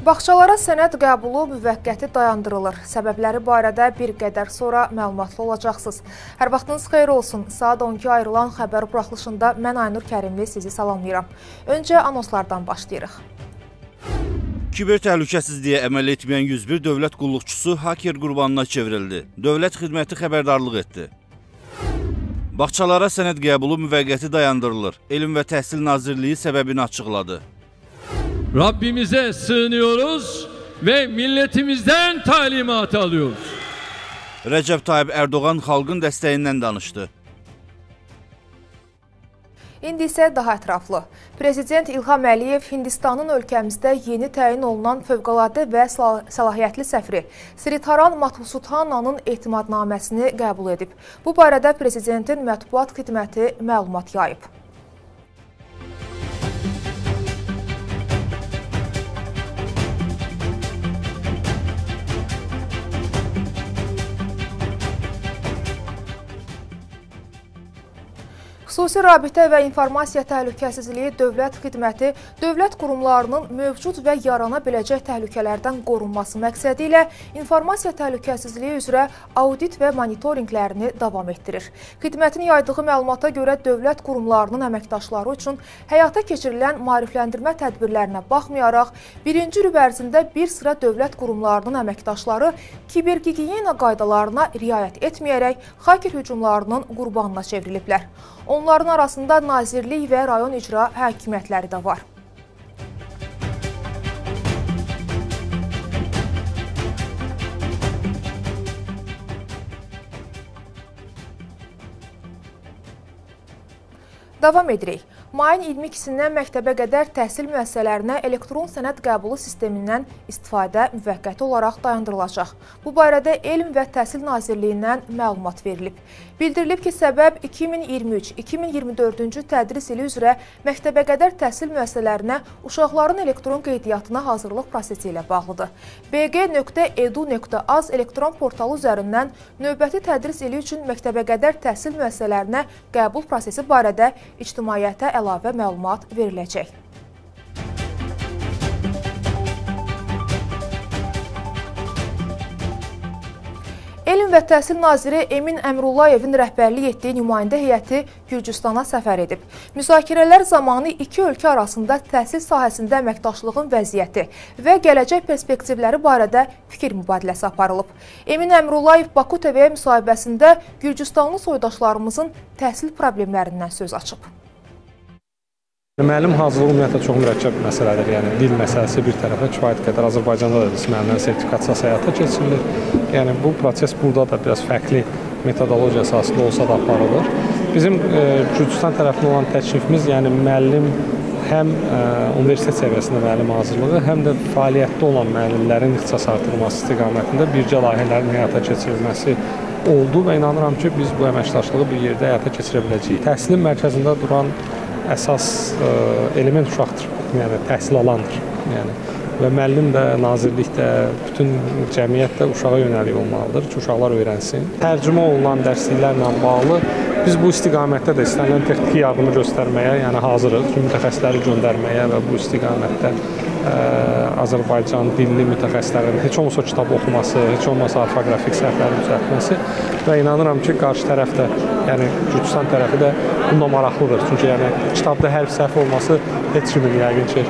Bağçalara sənəd qəbulu müvəqqəti dayandırılır. Səbəbləri barədə bir qədər sonra məlumatlı olacaqsınız. Hər vaxtınız xeyir olsun. Saat 12 ayrılan xəbər buraxılışında mən Aynur Kərimli sizi salamlayıram. Öncə anonslardan başlayırıq. Kiber təhlükəsizliyə əməl etməyən 101 dövlət qulluqçusu haker qurbanına çevrildi. Dövlət xidməti xəbərdarlıq etdi. Bağçalara sənəd qəbulu müvəqqəti dayandırılır. Elm və Təhsil Nazirliyi səbəbini açıqladı. Rabbimize sığınıyoruz ve milletimizden talimat alıyoruz. Recep Tayyip Erdoğan xalqın dəstəyindən danışdı. İndi isə daha ətraflı. Prezident İlham Əliyev Hindistanın ölkəmizdə yeni təyin olunan fövqəladə və səlahiyyətli səfiri Sridharan Mathusudhananın etimadnaməsini qəbul edib. Bu barədə Prezidentin mətbuat xidməti məlumat yayıb. Xüsusi Rabitə və İnformasiya Təhlükəsizliyi Dövlət Xidməti dövlət qurumlarının mövcud və yarana biləcək təhlükələrdən qorunması məqsədi ilə informasiya təhlükəsizliyi üzrə audit və monitorinqlərini davam etdirir. Xidmətin yaydığı məlumata görə dövlət qurumlarının əməkdaşları üçün həyata keçirilən maarifləndirmə tədbirlərinə baxmayaraq, birinci rüb ərzində bir sıra dövlət qurumlarının əməkdaşları kibergigiyena qaydalarına riayət etməyərək haker hücumlarının qurbanına çevriliblər. Onların arasında nazirlik və rayon icra hakimiyyətləri də var. Davam edirik. Mayın 22-sindən məktəbə qədər təhsil müəssisələrinə elektron sənəd qəbulu sistemindən istifadə müvəqqəti olaraq dayandırılacaq. Bu barədə Elm və Təhsil Nazirliyindən məlumat verilib. Bildirilib ki, səbəb 2023-2024-cü tədris ili üzrə məktəbə qədər təhsil müəssisələrinə uşaqların elektron qeydiyyatına hazırlıq prosesi ilə bağlıdır. bg.edu.az elektron portalı üzərindən növbəti tədris ili üçün məktəbə qədər təhsil müəssisələrinə qəbul prosesi barədə ictimaiyyətə əlavə məlumat veriləcək. Elm və Təhsil Naziri Emin Əmrullayevin rəhbərlik etdiyi nümayəndə heyəti Gürcüstana səfər edib. Müzakirələr zamanı iki ölkə arasında təhsil sahəsində əməkdaşlığın vəziyyəti və gələcək perspektivləri barədə fikir mübadiləsi aparılıb. Emin Əmrullayev Baku TV-yə müsahibəsində Gürcüstanlı soydaşlarımızın təhsil problemlərindən söz açıb. Müəllim hazırlığı ümumiyyətlə çox mürəkkəb məsələdir. Yəni dil məsələsi bir tərəfə kifayət qədər Azərbaycanda da müəllimlərin sertifikasiyası həyata keçirilir. Yəni bu proses burada da biraz fərqli metodologiya əsasında olsa da aparılır. Bizim Gürcüstan tərəfindən olan təklifimiz, yəni müəllim həm universitet səviyyəsində müəllim hazırlığı, həm də fəaliyyətdə olan müəllimlərin ixtisas artırılması istiqamətində birgə layihələrin həyata keçirilməsi oldu və inanıram ki, biz bu əməkdaşlığı bir yerdə həyata keçirə biləcəyik. Təhsilin mərkəzində duran əsas element uşaqdır, yəni təhsil alandır. Yəni, və müəllim də, nazirlik də, bütün cəmiyyət də uşağa yönəlik olmalıdır ki, uşaqlar öyrənsin. Tərcümə olunan dərsliklərlə bağlı biz bu istiqamətdə də istənilən texniki yardımı göstərməyə, yəni hazırıq ki, mütəxəssisləri göndərməyə və bu istiqamətdə Azərbaycan dilli mütəxəssislərin heç olmasa kitab oxuması, heç olmasa orfoqrafik səhvləri düzəltməsi və inanıram ki, qarşı tərəf də, yəni Gürcüstan tərəfi də bununla maraqlıdır. Çünki yəni kitabda hərf səhv olması heç kimin yəqin ki,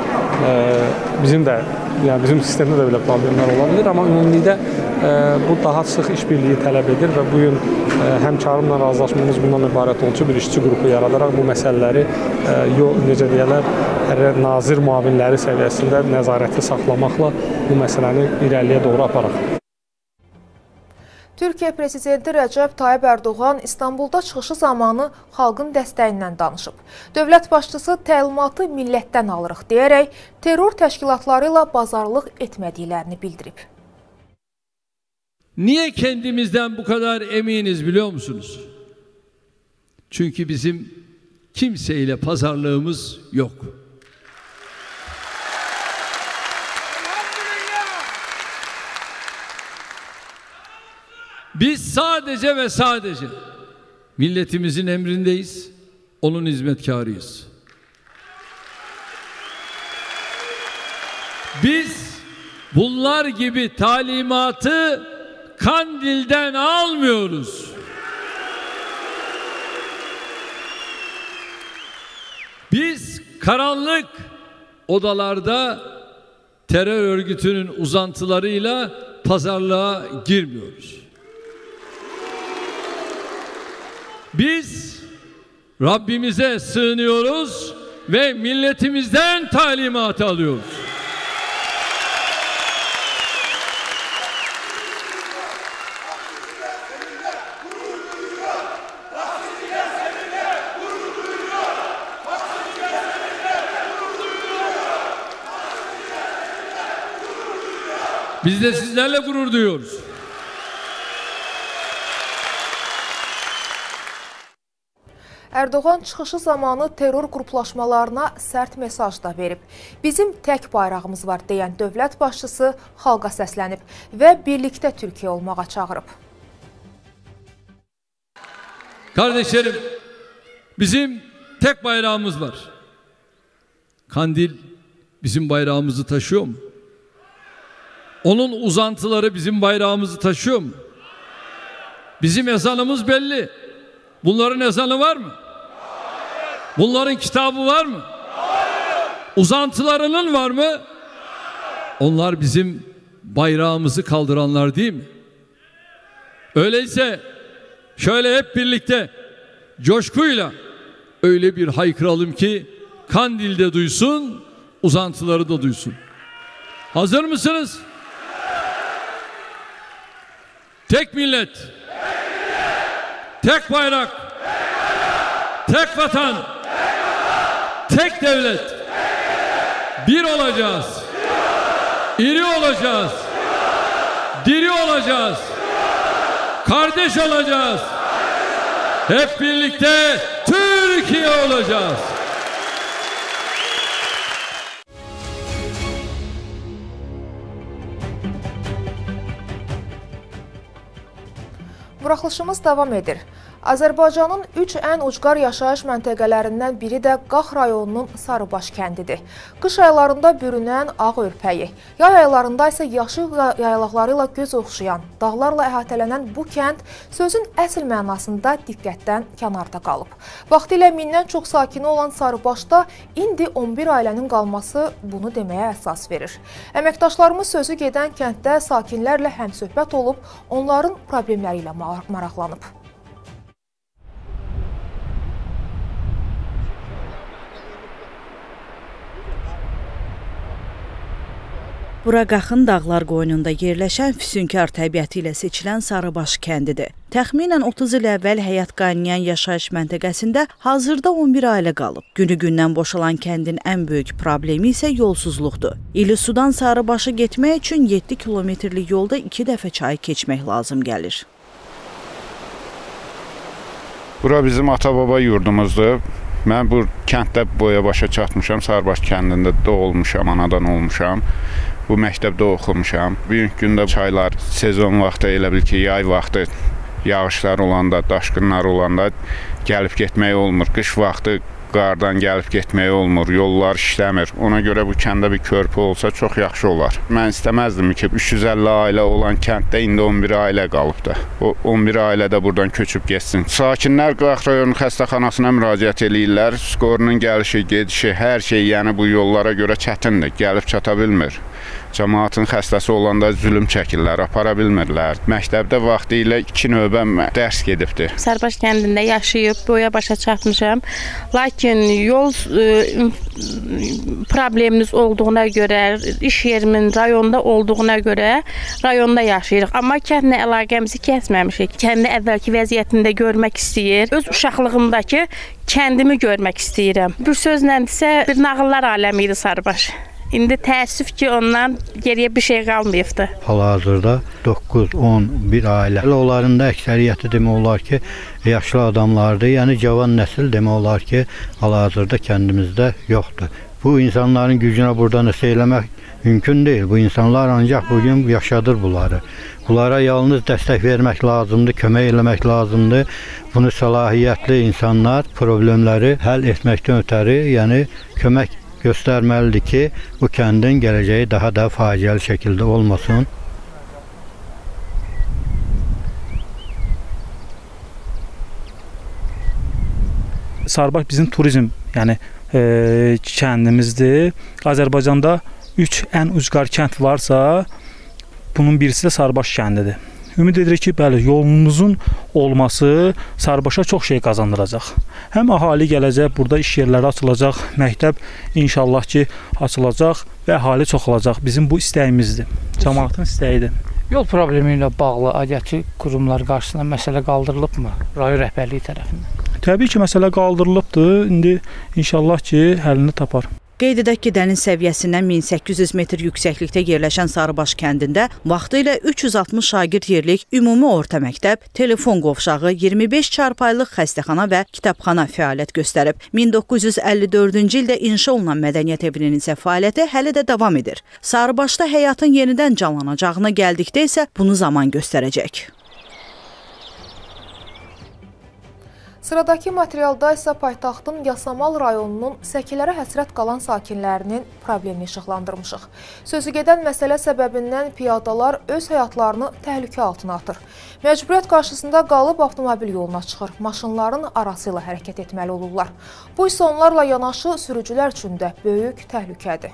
bizim sistemdə də belə problemlər ola bilir, amma ümumilikdə bu daha sıx işbirliyi tələb edir və bu gün həmkarımla razılaşmamız bundan ibarət oldu ki, bir işçi qrupu yaradaraq bu məsələləri necə deyərlər, nazir müavinləri səviyyəsində nəzarəti saxlamaqla bu məsələni irəliyə doğru aparaq. Türkiyə Prezidenti Recep Tayyip Erdoğan İstanbulda çıxışı zamanı xalqın dəstəyindən danışıb. Dövlət başçısı təlimatı millətdən alırıq deyərək terror təşkilatları ilə bazarlıq etmədiklərini bildirib. Niye kendimizden bu kadar eminiz biliyor musunuz? Çünkü bizim kimseyle pazarlığımız yok. Biz sadece ve sadece milletimizin emrindeyiz, onun hizmetkarıyız. Biz bunlar gibi talimatı Kandil'den almıyoruz. Biz karanlık odalarda terör örgütünün uzantılarıyla pazarlığa girmiyoruz. Biz Rabbimize sığınıyoruz ve milletimizden talimatı alıyoruz. Biz de sizlerle gurur duyuyoruz. Erdoğan çıxışı zamanı terror qruplaşmalarına sərt mesaj da verib. Bizim tək bayrağımız var deyən dövlət başçısı xalqa səslənib və birlikdə Türkiyə olmağa çağırıb. Kardeşlerim, bizim tek bayrağımız var. Kandil bizim bayrağımızı taşıyor mu? Onun uzantıları bizim bayrağımızı taşıyor mu? Bizim ezanımız belli. Bunların ezanı var mı? Bunların kitabı var mı? Uzantılarının var mı? Onlar bizim bayrağımızı kaldıranlar değil mi? Öyleyse şöyle hep birlikte coşkuyla öyle bir haykıralım ki Kandil'de duysun, uzantıları da duysun. Hazır mısınız? Tek millet, tek bayrak, tek vatan, tek devlet. Bir olacağız, iri olacağız, diri olacağız, kardeş olacağız. Hep birlikte Türkiye olacağız. Buraxılışımız davam edir. Azərbaycanın 3 ən ucqar yaşayış məntəqələrindən biri də Qax rayonunun Sarıbaş kəndidir. Qış aylarında bürünən ağ örpəyi, yay aylarında isə yaşıl yaylaqlarıyla göz oxşayan, dağlarla əhatələnən bu kənd sözün əsl mənasında diqqətdən kənarda qalıb. Vaxtilə mindən çox sakini olan Sarıbaşda indi 11 ailənin qalması bunu deməyə əsas verir. Əməkdaşlarımız sözü gedən kənddə sakinlərlə həmsöhbət olub, onların problemləri ilə maraqlanıb. Bura Qaxın dağlar qoynunda yerləşən füsunkar təbiəti ilə seçilən Sarıbaş kəndidir. Təxminən 30 il əvvəl həyat qaynayan yaşayış məntəqəsində hazırda 11 ailə qalıb. Günü-gündən boşalan kəndin ən böyük problemi isə yolsuzluqdur. İllisudan Sarıbaşa getmək üçün 7 kilometrlik yolda 2 dəfə çayı keçmək lazım gəlir. Bura bizim ata-baba yurdumuzdur. Mən bu kənddə boya-başa çatmışam. Sarıbaş kəndində doğulmuşam, anadan olmuşam. Bu məktəbdə oxumuşam. Bugünkü gündə çaylar sezon vaxtı, elə bil ki, yay vaxtı yağışlar olanda, daşqınlar olanda gəlib getmək olmur. Qış vaxtı qardan gəlib getmək olmur, yollar işləmir. Ona görə bu kəndə bir körpü olsa çox yaxşı olar. Mən istəməzdim ki, 350 ailə olan kənddə indi 11 ailə qalıbdır. O 11 ailə də buradan köçüb getsin. Sakinlər Qax rayonu xəstəxanasına müraciət eləyirlər. Skorunun gəlişi, gedişi, hər şey yəni bu yollara görə çətindir, gəlib çata bilmir. Cəmaatın xəstəsi olanda zülüm çəkirlər, apara bilmirlər. Məktəbdə vaxtı ilə 2 növbə dərs gedibdir. Sarıbaş kəndində yaşayıb, boya-başa çatmışam. Lakin yol problemimiz olduğuna görə, iş yerimin rayonda olduğuna görə rayonda yaşayırıq. Amma kəndlə əlaqəmizi kəsməmişik. Kəndi əvvəlki vəziyyətində görmək istəyir. Öz uşaqlığımdakı kəndimi görmək istəyirəm. Bir sözlə isə bir nağıllar aləmi idi Sarıbaş. İndi təəssüf ki, ondan geriyə bir şey qalmayıbdır. Hal-hazırda 9-11 ailə. Onların da əksəriyyəti demək olar ki, yaşlı adamlardır. Yəni cavan nəsil demək olar ki, hal-hazırda kəndimizdə yoxdur. Bu insanların gücünə burada nəsə eləmək mümkün deyil. Bu insanlar ancaq bugün yaşadır bunları. Bunlara yalnız dəstək vermək lazımdır, kömək eləmək lazımdır. Bunu səlahiyyətli insanlar problemləri həll etməkdən ötəri, yəni kömək göstərməlidir ki, bu kəndin gələcəyi daha da faciəli şəkildə olmasın. Sarıbaş bizim turizm, yəni kəndimizdir. Azərbaycanda 3 ən ucqar kənd varsa, bunun birisi də Sarıbaş kəndidir. Ümid edirik ki, bəli, yolumuzun olması Sarıbaşa çox şey qazandıracaq. Həm əhali gələcək, burada iş yerləri açılacaq, məktəb inşallah ki açılacaq və əhali çoxalacaq. Bizim bu istəyimizdir, cəmaatın istəyidir. Yol problemi ilə bağlı aidiyyatı qurumlar qarşısında məsələ qaldırılıbmı rayon rəhbərliyi tərəfindən? Təbii ki, məsələ qaldırılıbdır. İndi inşallah ki, həllini tapar. Qeyd edək ki, dəniz səviyyəsindən 1800 metr yüksəklikdə yerləşən Sarıbaş kəndində vaxtilə 360 şagird yerlik ümumi orta məktəb, telefon qovşağı, 25 çarpayılıq xəstəxana və kitabxana fəaliyyət göstərib. 1954-cü ildə inşa olunan mədəniyyət evinin isə fəaliyyəti hələ də davam edir. Sarıbaşda həyatın yenidən canlanacağına gəldikdə isə bunu zaman göstərəcək. Sıradakı materialda isə paytaxtın Yasamal rayonunun səkilərə həsrət qalan sakinlərinin problemini işıqlandırmışıq. Sözügedən məsələ səbəbindən piyadalar öz həyatlarını təhlükə altına atır. Məcburiyyət qarşısında qalıb avtomobil yoluna çıxır, maşınların arası ilə hərəkət etməli olurlar. Bu isə onlarla yanaşı sürücülər üçün də böyük təhlükədir.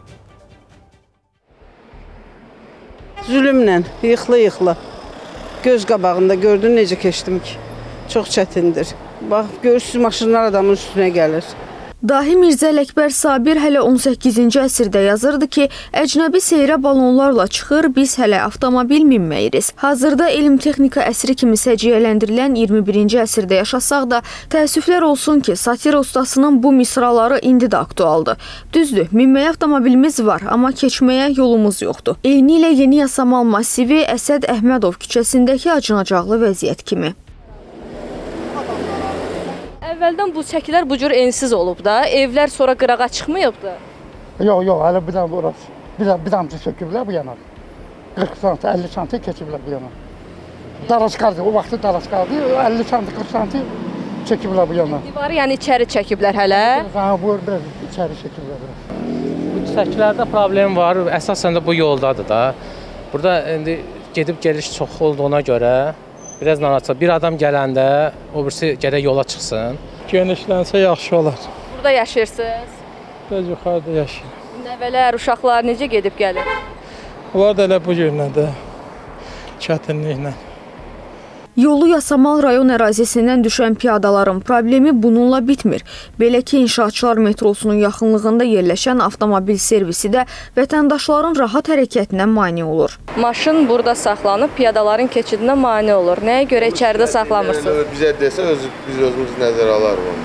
Zülümlə, yıxlı-yıxlı. Göz qabağında gördün necə keçdim ki, çox çətindir. Bax, görürsünüz, maşınlar adamın üstünə gəlir. Dahi Mirzə Ələkbər Sabir hələ 18-ci əsrdə yazırdı ki, əcnəbi seyrə balonlarla çıxır, biz hələ avtomobil minməyirik. Hazırda elm-texnika əsri kimi səciyyələndirilən 21-ci əsrdə yaşasaq da, təəssüflər olsun ki, satira ustasının bu misraları indi də aktualdır. Düzdür, minməyə avtomobilimiz var, amma keçməyə yolumuz yoxdur. Eyni ilə Yeni Yasamal masivi Əsəd Əhmədov küçəsindəki acınacaqlı vəziyyət kimi. Əvvəldən bu çəkilər bu cür ensiz olub da, evlər sonra qırağa çıxmayıbdı. Yox, hələ bir dənə burası. Bir dənə söküblər bu yana. 40 sm, 50 sm keçiblər bu yana. Daraşqaldı, o vaxtı daraşqaldı, 50 sm, 40 sm çəkiblər bu yana. Divarı yəni içəri çəkiblər hələ? Bu biraz içəri çəkiblər. Bu çəkilərdə problem var, əsasən də bu yoldadır da. Burada indi gedib geliş çox olduğuna görə biraz narahatçı. Bir adam gələndə o birisi gərək yola çıxsın. Genişlənsə yaxşı olar. Burada yaşayırsınız? Biraz yuxarıda yaşayıram. Nəvələr, uşaqlar necə gedib gəlir? Onlar da elə bu günlə də çətinliklə. Yolu Yasamal rayon ərazisindən düşən piyadaların problemi bununla bitmir. Belə ki, İnşaatçılar metrosunun yaxınlığında yerləşən avtomobil servisi də vətəndaşların rahat hərəkətinə mane olur. Maşın burada saxlanıb, piyadaların keçidinə mane olur. Nəyə görə içəridə saxlamırsınız? Bizə desə, biz özümüz nəzərə alarıq.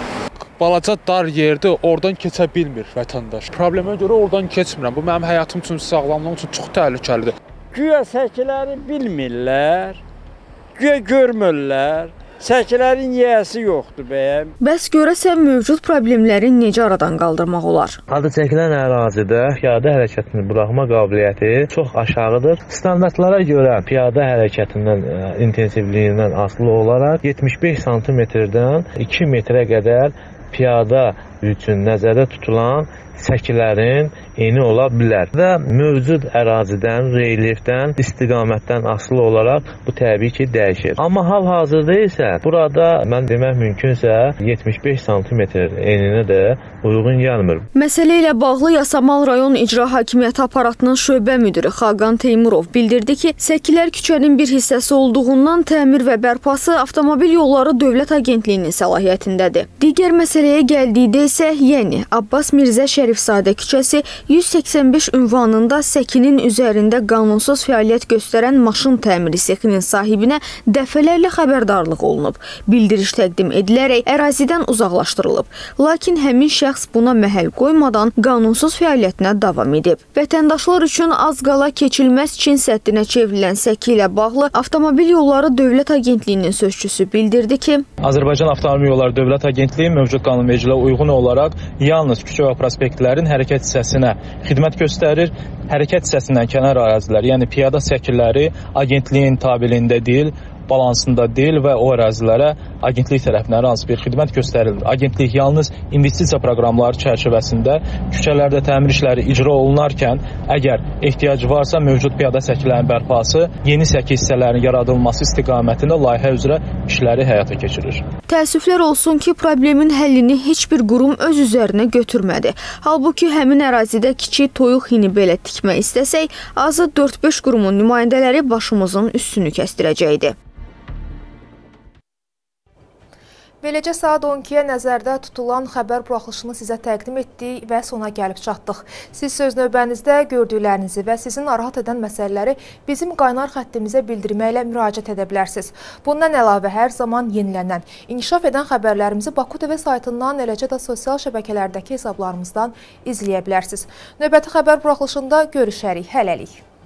Balaca dar yerdir, oradan keçə bilmir vətəndaş. Problemə görə oradan keçmirəm. Bu mənim həyatım üçün, sağlamlığım üçün çox təhlükəlidir. Güya səkiləri bilmirlər. Güya görmürlər, səkilərin yiyəsi yoxdur bəyəm. Bəs görəsən mövcud problemləri necə aradan qaldırmaq olar? Adı çəkilən ərazidə piyada hərəkətini buraxma qabiliyyəti çox aşağıdır. Standartlara görə piyada hərəkətinin intensivliyindən asılı olaraq 75 sm-dən 2 metrə qədər piyada üçün nəzərdə tutulan səkilərin eni ola bilər və mövcud ərazidən, relyefdən, istiqamətdən asılı olaraq bu təbii ki dəyişir. Amma hal-hazırda isə burada mən demək mümkünsə 75 sm eninə də uyğun gəlmir. Məsələ ilə bağlı Yasamal rayon icra hakimiyyəti aparatının şöbə müdiri Xaqan Teymurov bildirdi ki, səkilər küçənin bir hissəsi olduğundan təmir və bərpası Avtomobil Yolları Dövlət Agentliyinin səlahiyyətindədir. Digər məsələyə gəldikdə isə, yəni Abbas Mirzə Şərifzadə küçəsi 185 ünvanında səkinin üzərində qanunsuz fəaliyyət göstərən maşın təmiri sexinin sahibinə dəfələrlə xəbərdarlıq olunub. Bildiriş təqdim edilərək ərazidən uzaqlaşdırılıb. Lakin həmin şəxs buna məhəl qoymadan qanunsuz fəaliyyətinə davam edib. Vətəndaşlar üçün az qala keçilməz Çin səddinə çevrilən səki ilə bağlı Avtomobil Yolları Dövlət Agentliyinin sözçüsü bildirdi ki, Azərbaycan Avtomobil Yolları Dövlət Agentliyi mövcud qanunvericiliyə uyğun olaraq yalnız küçə və prospektlərin hərəkət hissəsinə xidmət göstərir. Hərəkət hissəsindən kənar ərazilər, yəni piyada səkiləri agentliyin tabeliyində deyil, balansında deyil və o ərazilərə agentlik tərəfindən hansı bir xidmət göstərilmir. Agentlik yalnız investisiya proqramları çərçivəsində küçələrdə təmir işləri icra olunarkən, əgər ehtiyac varsa mövcud piyada səkilərinin bərpası, yeni səki hissələrinin yaradılması istiqamətində layihə üzrə işləri həyata keçirir. Təəssüflər olsun ki, problemin həllini heç bir qurum öz üzərinə götürmədi. Halbuki həmin ərazidə kiçik toyuq hini belə tikmək istəsək, azı 4-5 qurumun nümayəndələri başımızın üstünü kəsdirəcəkdi. Beləcə saat 12-yə nəzərdə tutulan xəbər buraxılışını sizə təqdim etdik və sona gəlib çatdıq. Siz söz növbənizdə gördüklərinizi və sizi narahat edən məsələləri bizim qaynar xəttimizə bildirməklə müraciət edə bilərsiniz. Bundan əlavə hər zaman yenilənən, inkişaf edən xəbərlərimizi Baku TV saytından, eləcə də sosial şəbəkələrdəki hesablarımızdan izləyə bilərsiniz. Növbəti xəbər buraxılışında görüşərik. Hələlik.